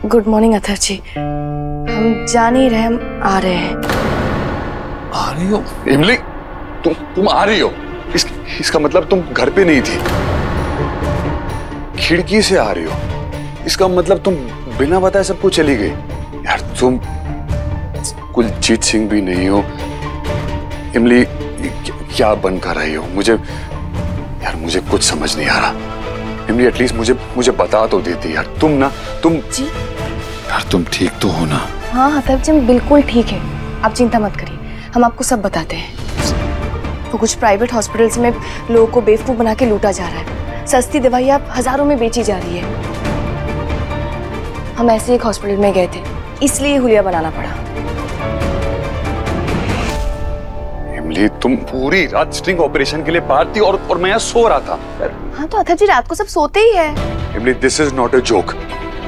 Good morning Athar जी। हम जा नहीं रहे, हम आ रहे हैं। आ रही हो इमली? तुम आ रही हो? इसका मतलब तुम घर पे नहीं थी, खिड़की से आ रही हो। इसका मतलब तुम बिना बताए सबको चली गई। यार तुम कुलजीत सिंह भी नहीं हो इमली, क्या बनकर रही हो? मुझे कुछ समझ नहीं आ रहा। इमली एटलीस्ट मुझे बता तो देती यार। तुम जी यार तुम ठीक तो हो ना? हाँ अथर जी, हम बिल्कुल ठीक है, आप चिंता मत करिए, हम आपको सब बताते हैं। वो कुछ प्राइवेट हॉस्पिटल्स में लोगों को बेवकूफ बना के लूटा जा रहा है। सस्ती दवाइयाँ हजारों में बेची जा रही है। हम ऐसे एक हॉस्पिटल में गए थे, इसलिए हुलिया बनाना पड़ा। इमली तुम पूरी रात स्टिंग ऑपरेशन के लिए बाहर थी और मैं यहाँ सो रहा था। हाँ तो अथर जी, रात को सब सोते ही है। इमली this is not a joke.